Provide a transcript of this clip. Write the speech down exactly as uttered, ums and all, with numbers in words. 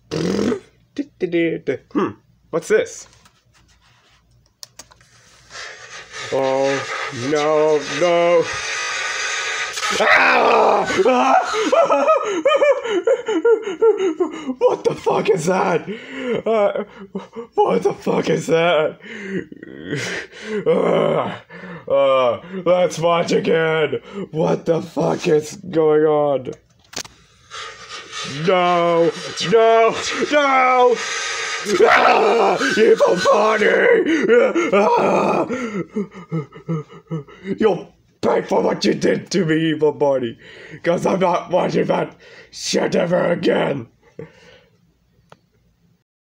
Hmm, what's this? Oh, no, no. Ah! What the fuck is that? Uh, what the fuck is that? Uh, uh, let's watch again. What the fuck is going on? No, no, no! Ah, evil body! Ah! You'll pay for what you did to me, evil body, because I'm not watching that shit ever again.